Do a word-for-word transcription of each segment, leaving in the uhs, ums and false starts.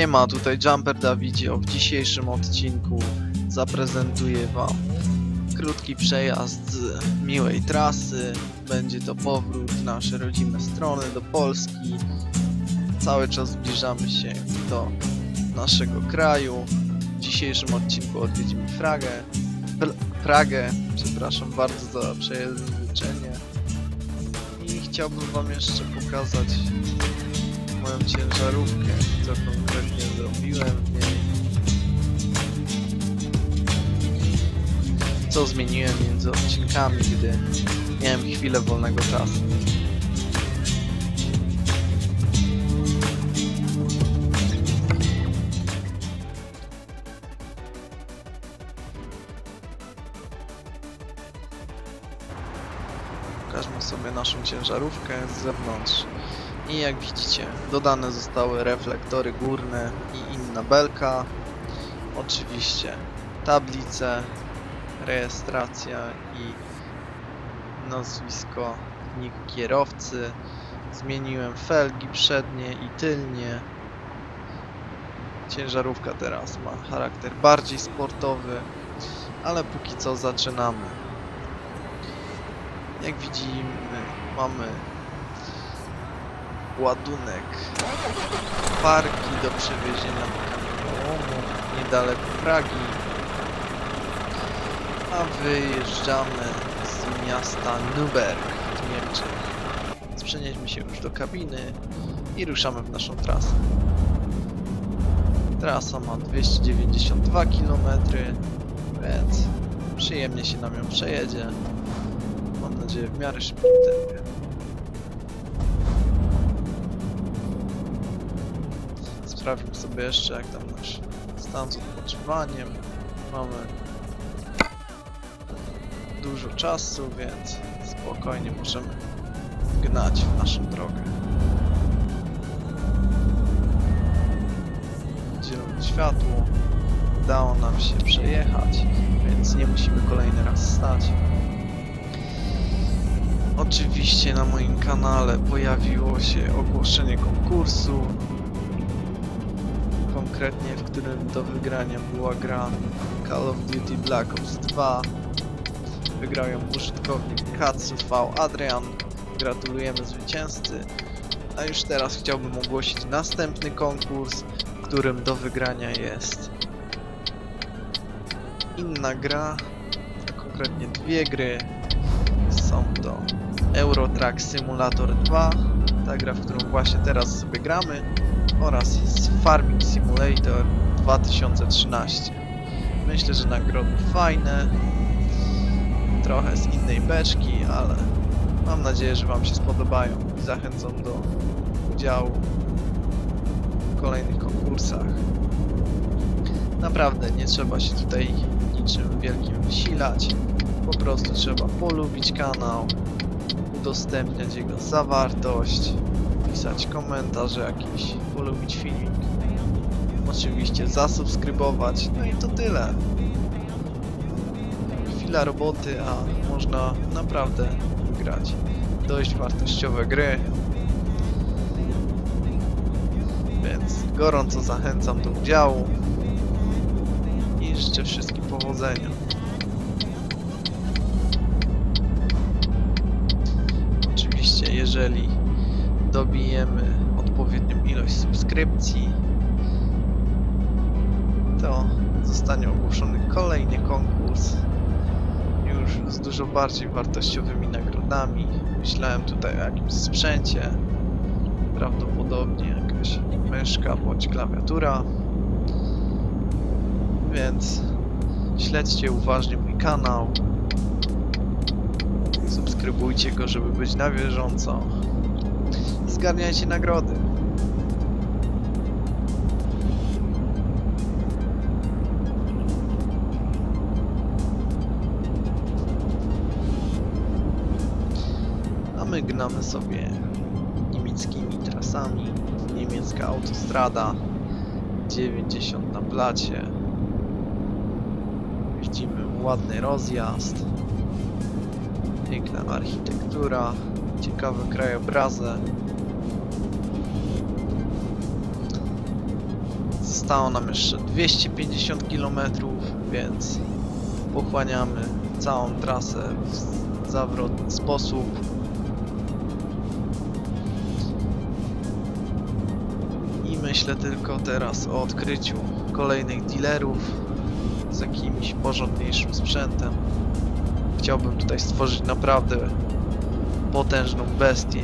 Siema, tutaj Jumper Dawidzio. W dzisiejszym odcinku zaprezentuję wam krótki przejazd z miłej trasy. Będzie to powrót w nasze rodzime strony, do Polski. Cały czas zbliżamy się do naszego kraju. W dzisiejszym odcinku odwiedzimy Pragę. Pragę, przepraszam bardzo za przejęzyczenie. I chciałbym wam jeszcze pokazać moją ciężarówkę, co konkretnie zrobiłem w niej, co zmieniłem między odcinkami, gdy miałem chwilę wolnego czasu. Pokażmy sobie naszą ciężarówkę z zewnątrz. I jak widzicie, dodane zostały reflektory górne i inna belka. Oczywiście tablice, rejestracja i nazwisko, nick kierowcy. Zmieniłem felgi przednie i tylnie. Ciężarówka teraz ma charakter bardziej sportowy, ale póki co zaczynamy. Jak widzimy, mamy ładunek parki do przewiezienia do kamieniołomu niedaleko Pragi, a wyjeżdżamy z miasta Nürnberg w Niemczech. Więc przenieśmy się już do kabiny i ruszamy w naszą trasę. Trasa ma dwieście dziewięćdziesiąt dwa kilometry, więc przyjemnie się nam ją przejedzie. Mam nadzieję w miarę szybkim tempie. Sprawdźmy sobie jeszcze, jak tam nasz stan z odpoczywaniem. Mamy dużo czasu, więc spokojnie możemy gnać w naszą drogę. Zielone światło udało nam się przejechać, więc nie musimy kolejny raz stać. Oczywiście na moim kanale pojawiło się ogłoszenie konkursu, konkretnie w którym do wygrania była gra Call of Duty Black Ops dwa. Wygrał ją użytkownik Katsu V Adrian. Gratulujemy zwycięzcy. A już teraz chciałbym ogłosić następny konkurs, w którym do wygrania jest inna gra, a konkretnie dwie gry. Są to Euro Truck Simulator dwa, ta gra, w którą właśnie teraz sobie gramy, oraz Farming Simulator dwa tysiące trzynaście. Myślę, że nagrody fajne, trochę z innej beczki, ale mam nadzieję, że wam się spodobają i zachęcam do udziału w kolejnych konkursach. Naprawdę nie trzeba się tutaj niczym wielkim wysilać, po prostu trzeba polubić kanał, udostępniać jego zawartość, pisać komentarze jakieś, polubić filmik, oczywiście zasubskrybować, no i to tyle. Chwila roboty, a można naprawdę grać dość wartościowe gry, więc gorąco zachęcam do udziału i życzę wszystkim powodzenia. Oczywiście, jeżeli dobijemy odpowiednią ilość subskrypcji, to zostanie ogłoszony kolejny konkurs już z dużo bardziej wartościowymi nagrodami. Myślałem tutaj o jakimś sprzęcie, prawdopodobnie jakaś myszka bądź klawiatura, więc śledźcie uważnie mój kanał, subskrybujcie go, żeby być na bieżąco. Zgarniajcie nagrody. A my gnamy sobie niemieckimi trasami. Niemiecka autostrada dziewięćdziesiąt na blacie. Widzimy ładny rozjazd, piękna architektura, ciekawe krajobrazy. Zostało nam jeszcze dwieście pięćdziesiąt kilometrów, więc pochłaniamy całą trasę w zawrotny sposób. I myślę tylko teraz o odkryciu kolejnych dealerów z jakimś porządniejszym sprzętem. Chciałbym tutaj stworzyć naprawdę potężną bestię.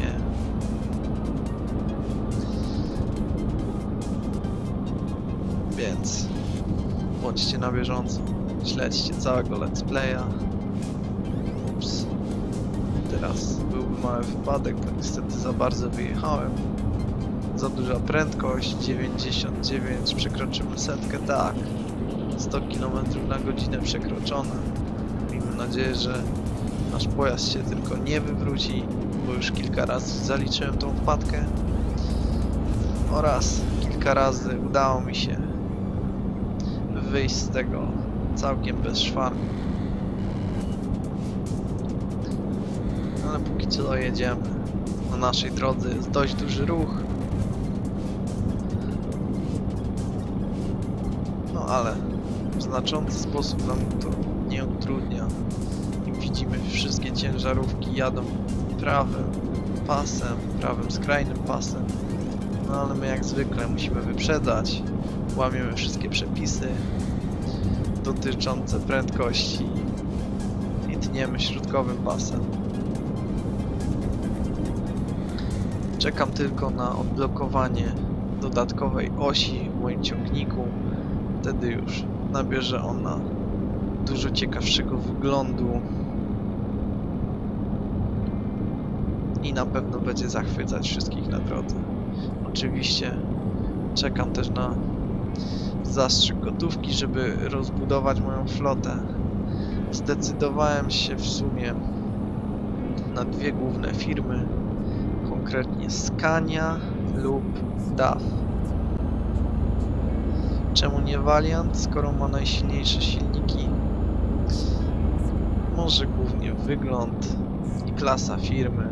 Więc bądźcie na bieżąco, śledźcie całego let's playa. Ups. Teraz byłby mały wypadek, bo niestety za bardzo wyjechałem. Za duża prędkość, dziewięćdziesiąt dziewięć, przekroczymy setkę, tak. sto kilometrów na godzinę przekroczone. Miejmy nadzieję, że nasz pojazd się tylko nie wywróci, bo już kilka razy zaliczyłem tą wpadkę. Oraz kilka razy udało mi się wyjść z tego całkiem bez szwanku. Ale póki co dojedziemy. Na naszej drodze jest dość duży ruch. No ale w znaczący sposób nam to nie utrudnia. I widzimy, wszystkie ciężarówki jadą prawym pasem, prawym skrajnym pasem. No ale my jak zwykle musimy wyprzedzać. Łamiemy wszystkie przepisy dotyczące prędkości i tniemy środkowym pasem. Czekam tylko na odblokowanie dodatkowej osi w moim ciągniku. Wtedy już nabierze ona dużo ciekawszego wyglądu i na pewno będzie zachwycać wszystkich na drodze. Oczywiście czekam też na zastrzyk gotówki, żeby rozbudować moją flotę. Zdecydowałem się w sumie na dwie główne firmy, konkretnie Scania lub D A F. Czemu nie Valiant, skoro ma najsilniejsze silniki? Może głównie wygląd i klasa firmy.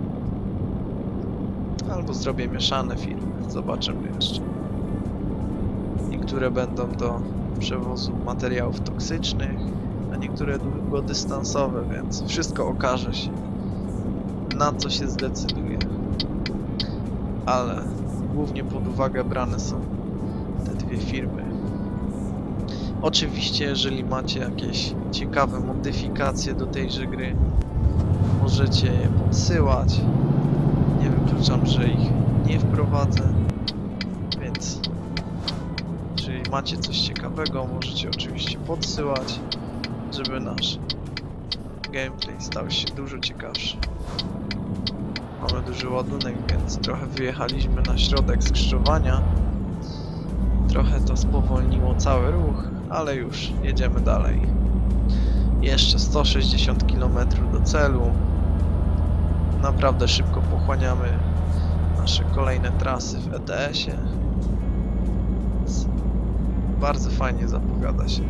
Albo zrobię mieszane firmy, zobaczymy jeszcze. Niektóre będą do przewozu materiałów toksycznych, a niektóre długodystansowe, więc wszystko okaże się, na co się zdecyduje. Ale głównie pod uwagę brane są te dwie firmy. Oczywiście, jeżeli macie jakieś ciekawe modyfikacje do tejże gry, możecie je podsyłać. Nie wykluczam, że ich nie wprowadzę, więc jeżeli macie coś ciekawego, możecie oczywiście podsyłać, żeby nasz gameplay stał się dużo ciekawszy. Mamy duży ładunek, więc trochę wyjechaliśmy na środek skrzyżowania. Trochę to spowolniło cały ruch, ale już jedziemy dalej. Jeszcze sto sześćdziesiąt kilometrów do celu. Naprawdę szybko pochłaniamy nasze kolejne trasy w E T S-ie. Bardzo fajnie zapowiada się.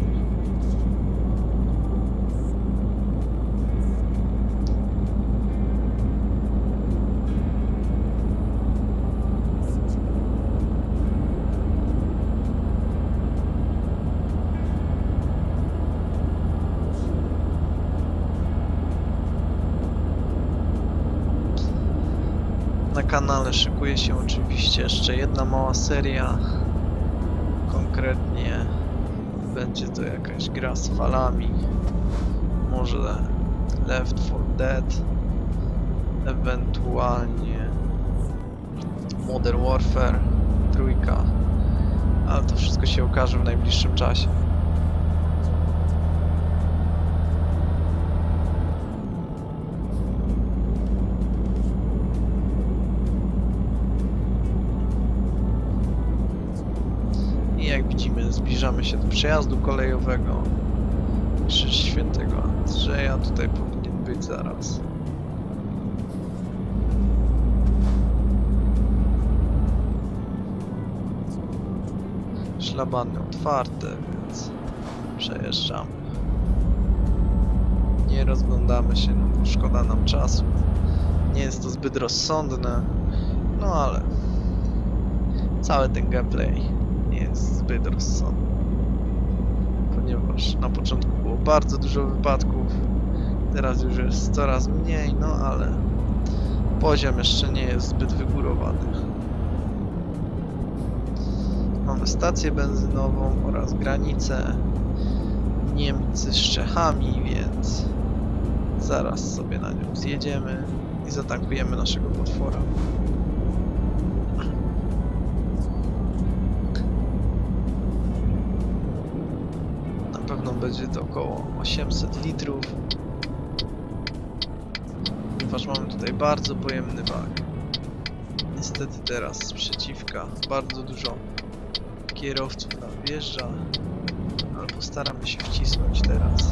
Na kanale szykuje się oczywiście jeszcze jedna mała seria. Konkretnie będzie to jakaś gra z falami. Może Left four Dead. Ewentualnie Modern Warfare trójka. Ale to wszystko się okaże w najbliższym czasie. Jak widzimy, zbliżamy się do przejazdu kolejowego. Krzyż Świętego Andrzeja tutaj powinien być zaraz. Szlabany otwarte, więc przejeżdżamy. Nie rozglądamy się, no bo szkoda nam czasu. Nie jest to zbyt rozsądne, no ale cały ten gameplay nie jest jest zbyt rozsądne. Ponieważ na początku było bardzo dużo wypadków, teraz już jest coraz mniej, no ale poziom jeszcze nie jest zbyt wygórowany. Mamy stację benzynową oraz granicę Niemcy z Czechami, więc zaraz sobie na nią zjedziemy i zatankujemy naszego potwora. Na pewno będzie to około osiemset litrów, ponieważ mamy tutaj bardzo pojemny bak. Niestety teraz z przeciwka bardzo dużo kierowców nam wjeżdża, ale postaramy się wcisnąć teraz.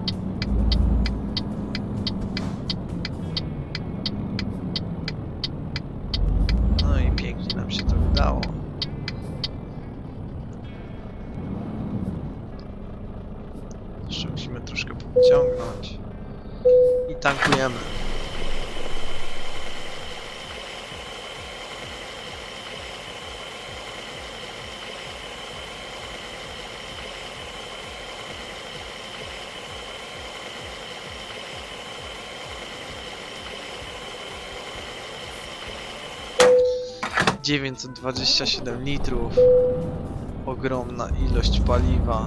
No i pięknie nam się to udało. Jeszcze musimy troszkę podciągnąć i tankujemy. dziewięćset dwadzieścia siedem litrów, ogromna ilość paliwa,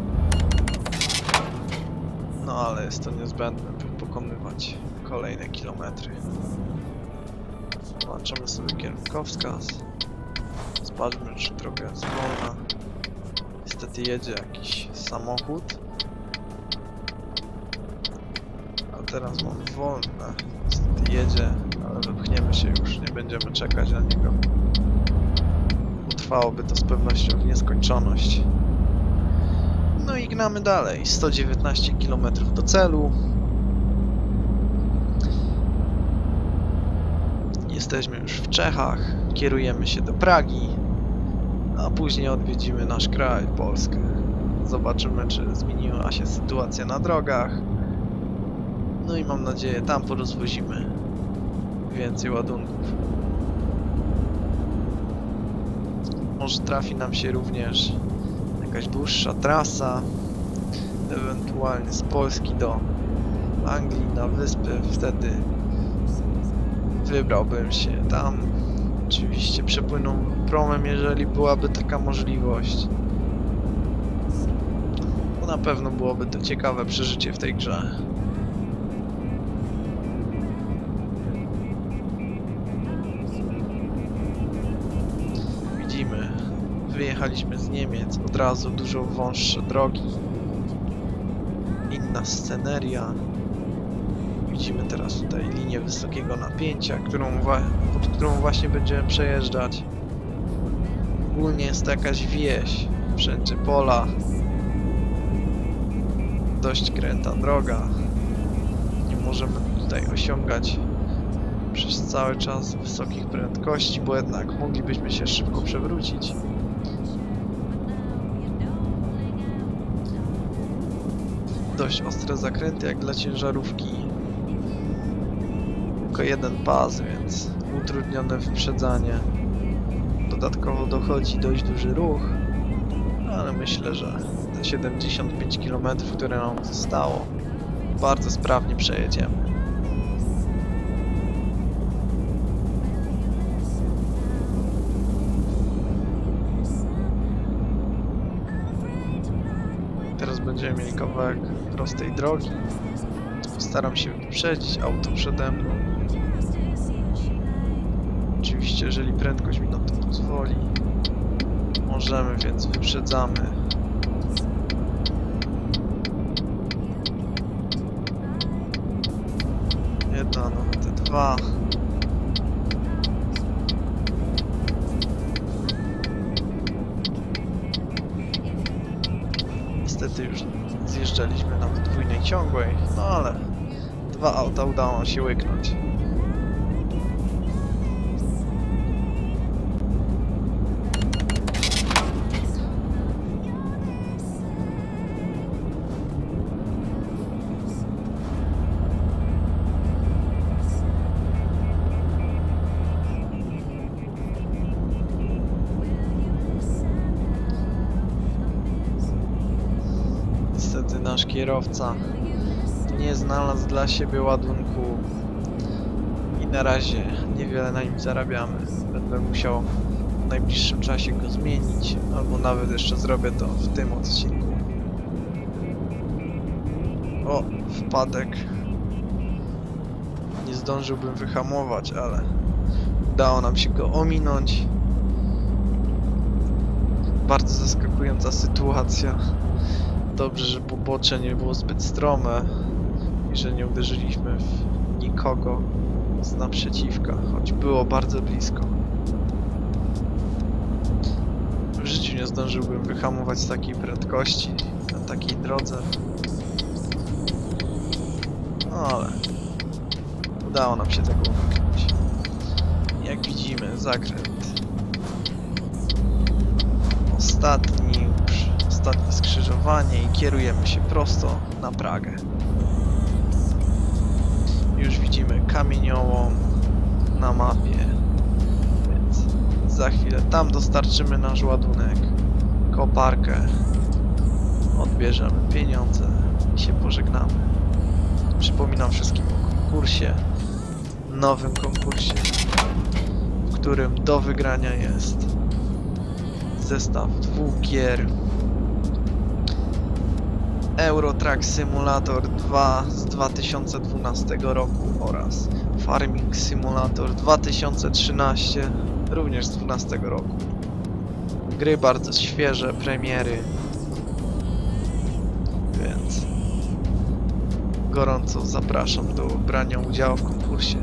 no ale jest to niezbędne, by pokonywać kolejne kilometry. Włączamy sobie kierunkowskaz, sprawdźmy, czy droga jest wolna. Niestety jedzie jakiś samochód, a teraz mamy wolne. Niestety jedzie, ale wypchniemy się już, nie będziemy czekać na niego. Trwałoby to z pewnością w nieskończoność. No i gnamy dalej. sto dziewiętnaście kilometrów do celu. Jesteśmy już w Czechach. Kierujemy się do Pragi. A później odwiedzimy nasz kraj, Polskę. Zobaczymy, czy zmieniła się sytuacja na drogach. No i mam nadzieję, tam porozwozimy więcej ładunków. Może trafi nam się również jakaś dłuższa trasa, ewentualnie z Polski do Anglii na wyspy. Wtedy wybrałbym się tam. Oczywiście przepłynął promem, jeżeli byłaby taka możliwość. Bo na pewno byłoby to ciekawe przeżycie w tej grze. Wyjechaliśmy z Niemiec, od razu dużo wąższe drogi, inna sceneria. Widzimy teraz tutaj linię wysokiego napięcia, którą pod którą właśnie będziemy przejeżdżać. Ogólnie jest to jakaś wieś, wszędzie pola, dość kręta droga. Nie możemy tutaj osiągać przez cały czas wysokich prędkości, bo jednak moglibyśmy się szybko przewrócić. Dość ostre zakręty jak dla ciężarówki. Tylko jeden pas, więc utrudnione wyprzedzanie. Dodatkowo dochodzi dość duży ruch, ale myślę, że te siedemdziesiąt pięć kilometrów, które nam zostało, bardzo sprawnie przejedziemy. Teraz będziemy mieli kawałek prostej drogi. Postaram się wyprzedzić auto przede mną. Oczywiście, jeżeli prędkość mi na to pozwoli, możemy, więc wyprzedzamy. Jedna, nawet dwa. Niestety już zjeżdżaliśmy na podwójnej ciągłej, no ale dwa auta udało się łyknąć. nasz kierowca nie znalazł dla siebie ładunku i na razie niewiele na nim zarabiamy. Będę musiał w najbliższym czasie go zmienić, albo nawet jeszcze zrobię to w tym odcinku. O, wpadek. Nie zdążyłbym wyhamować, ale udało nam się go ominąć. Bardzo zaskakująca sytuacja. Dobrze, że pobocze nie było zbyt strome i że nie uderzyliśmy w nikogo z naprzeciwka, choć było bardzo blisko. W życiu nie zdążyłbym wyhamować z takiej prędkości na takiej drodze. No ale udało nam się tego uniknąć. Jak widzimy, zakręt. Ostatni już, ostatnie skrzyżowanie i kierujemy się prosto na Pragę. Już widzimy kamieniołom na mapie, więc za chwilę tam dostarczymy nasz ładunek, koparkę, odbierzemy pieniądze i się pożegnamy. Przypominam wszystkim o konkursie, nowym konkursie, w którym do wygrania jest zestaw dwóch gier Euro Truck Simulator dwa z dwa tysiące dwunastego roku oraz Farming Simulator dwa tysiące trzynaście również z dwa tysiące dwunastego roku. Gry bardzo świeże, premiery, więc gorąco zapraszam do brania udziału w konkursie.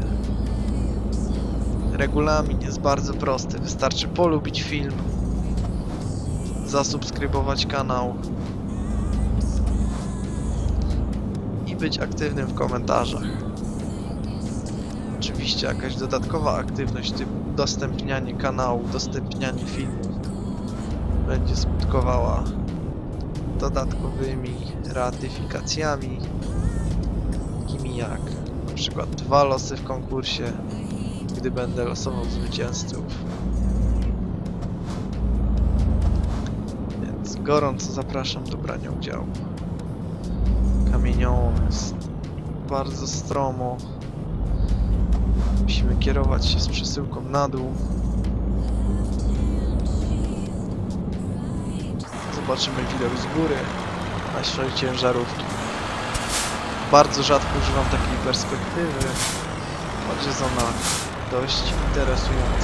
Regulamin jest bardzo prosty, wystarczy polubić film, zasubskrybować kanał i być aktywnym w komentarzach. Oczywiście jakaś dodatkowa aktywność typu udostępnianie kanału, udostępnianie filmów będzie skutkowała dodatkowymi ratyfikacjami, takimi jak na przykład dwa losy w konkursie, gdy będę losował zwycięzców. Więc gorąco zapraszam do brania udziału. Kamieniołom jest bardzo stromo. Musimy kierować się z przesyłką na dół. Zobaczymy widok z góry naszej ciężarówki. Bardzo rzadko używam takiej perspektywy, choć jest ona dość interesująca.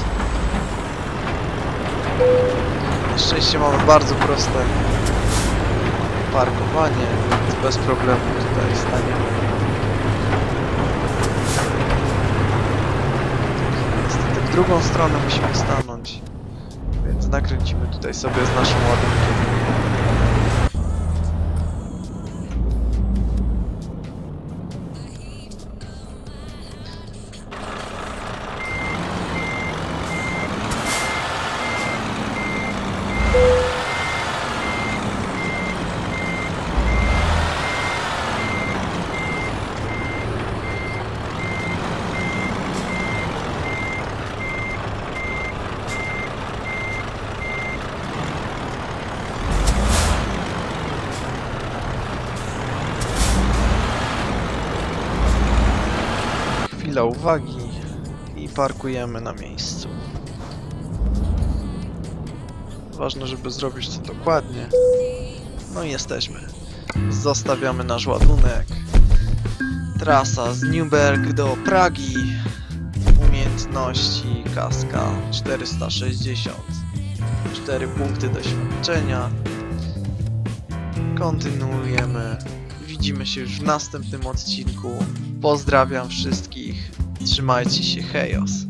Na szczęście mamy bardzo proste parkowanie, więc bez problemu tutaj staniemy. Niestety w drugą stronę musimy stanąć, więc nakręcimy tutaj sobie z naszym ładunkiem. Chwila uwagi i parkujemy na miejscu. Ważne, żeby zrobić to dokładnie. No i jesteśmy. Zostawiamy nasz ładunek. Trasa z Nürnberg do Pragi. Umiejętności kaska czterysta sześćdziesiąt. cztery punkty doświadczenia. Kontynuujemy. Widzimy się już w następnym odcinku. Pozdrawiam wszystkich. Trzymajcie się, hejos.